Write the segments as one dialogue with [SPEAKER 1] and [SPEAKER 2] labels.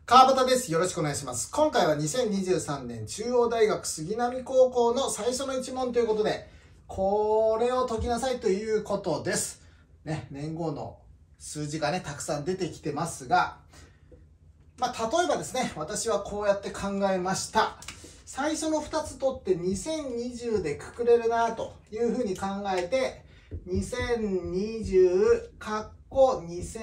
[SPEAKER 1] 川端です。よろしくお願いします。今回は2023年中央大学杉並高校の最初の1問ということで、これを解きなさいということです。ね、年号の数字がね、たくさん出てきてますが、例えばですね、私はこうやって考えました。最初の2つ取って2020でくくれるなというふうに考えて、2020かっこ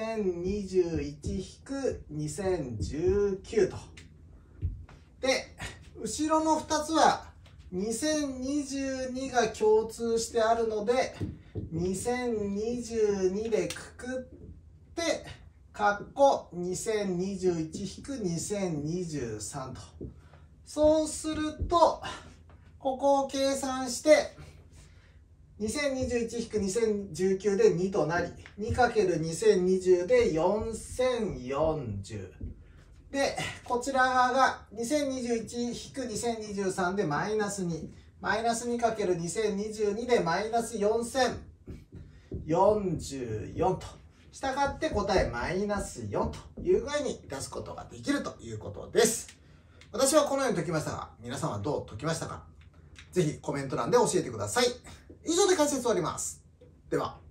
[SPEAKER 1] 2021-2019と。で、後ろの2つは2022が共通してあるので、2022でくくって、かっこ2021-2023と。そうすると、ここを計算して、2021-2019で2となり、2×2020 で4040。で、こちら側が 2021-2023 でマイナス2。マイナス 2×2022 でマイナス4044と。したがって答えマイナス4という具合に出すことができるということです。私はこのように解きましたが、皆さんはどう解きましたか？ぜひコメント欄で教えてください。以上で解説終わります。では。